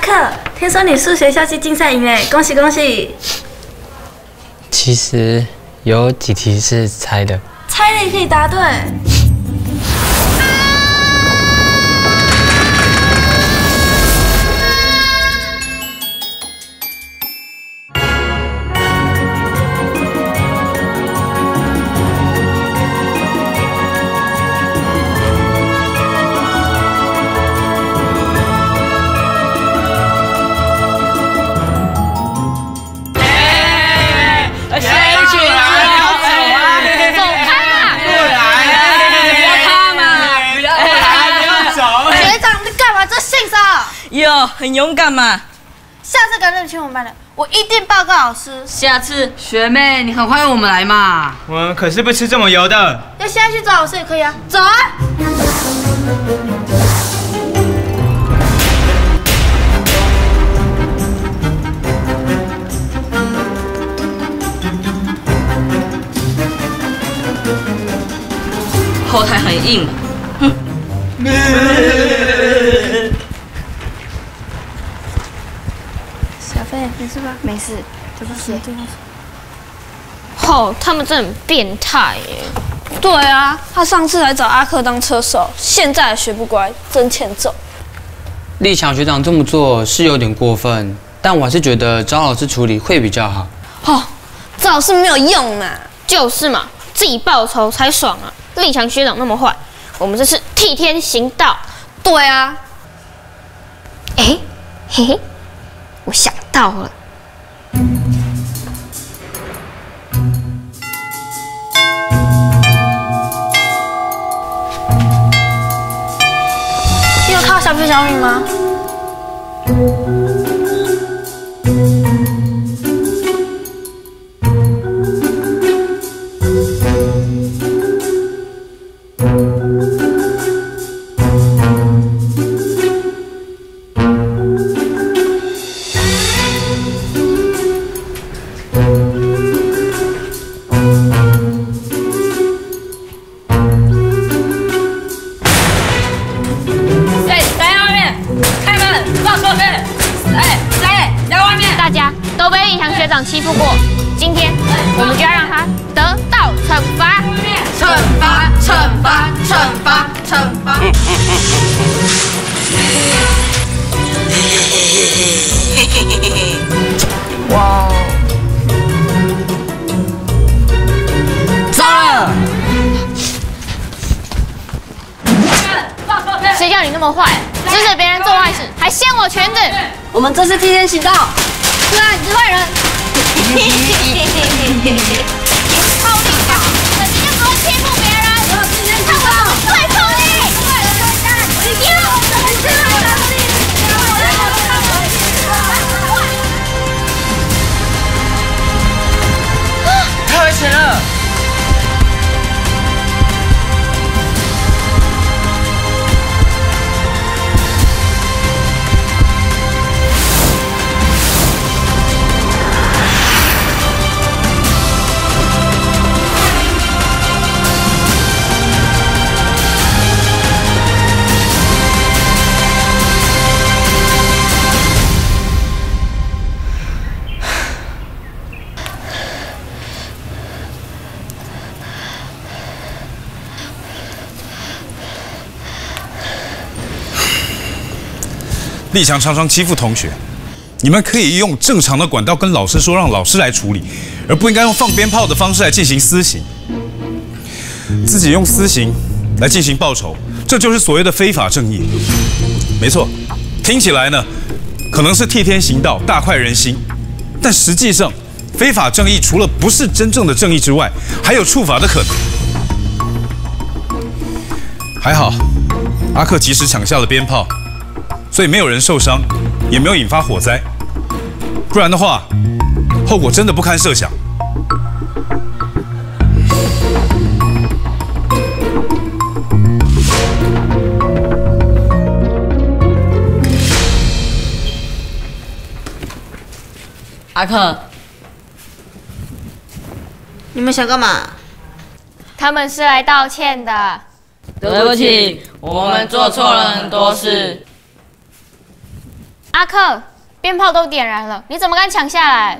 克，听说你数学校际竞赛赢了，恭喜恭喜！ 其实有几题是猜的， 猜了也可以答对。 哟，很勇敢嘛！ 下次敢认清我们班的，我一定报告老师。 下次学妹，你很欢迎我们来嘛！ 我们可是不吃这么油的。 要现在去找老师也可以啊，走啊！ 后台很硬，哼。 小飞，没事吧？没事，对不起。 哦，他们真的很变态耶！ 对啊，他上次来找阿克当车手，现在还学不乖，真欠揍。 立强学长这么做是有点过分，但我还是觉得找老师处理会比较好。 哦，找老师没有用嘛。 就是嘛，自己报仇才爽啊！立强学长那么坏，我们这是替天行道。 对啊。 哎，嘿嘿，我想到了。 你有看到小飞小米吗？ 学长欺负过，今天我们就要让他得到惩罚！ 惩罚！惩罚！惩罚！惩罚！哇！糟了！ 谁叫你那么坏，指使别人做坏事，还掀我裙子？ 我们这是替天行道。 是啊，你是坏人。超厉害，你就只会欺负别人。看我对付你！你要你是坏人！ 太危险了！ 立强常常欺负同学，你们可以用正常的管道跟老师说，让老师来处理，而不应该用放鞭炮的方式来进行私刑。自己用私刑来进行报仇，这就是所谓的非法正义。没错，听起来呢，可能是替天行道、大快人心，但实际上，非法正义除了不是真正的正义之外，还有触法的可能。还好，阿克及时抢下了鞭炮。所以没有人受伤，也没有引发火灾，不然的话，后果真的不堪设想。 阿克， 你们想干嘛？ 他们是来道歉的。 对不起，我们做错了很多事。 阿克，鞭炮都点燃了，你怎么敢抢下来？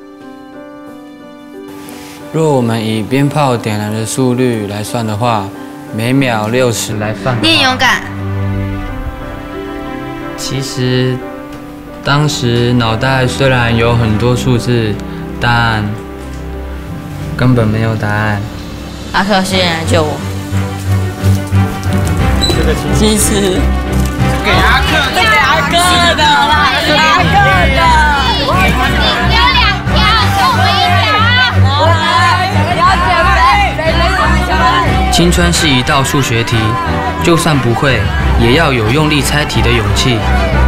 若我们以鞭炮点燃的速率来算的话，每秒60来放。 你很勇敢。 其实，当时脑袋虽然有很多数字，但根本没有答案。 阿克，谢谢你来救我。 其实给阿克的， 你有2条，跟我们1条。 青春是一道数学题，就算不会，也要有用力猜题的勇气。